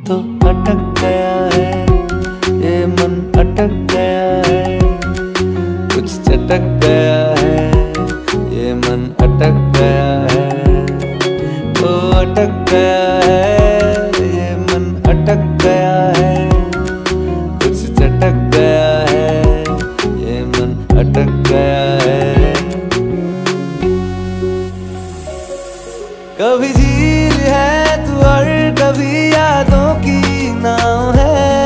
तो अटक गया है, ये मन अटक गया है, कुछ चटक गया है, ये मन अटक गया है, तो अटक गया है, ये मन अटक गया है, कुछ चटक गया है, ये मन अटक गया है। कभी झील है तू और कभी यादों की नाव है,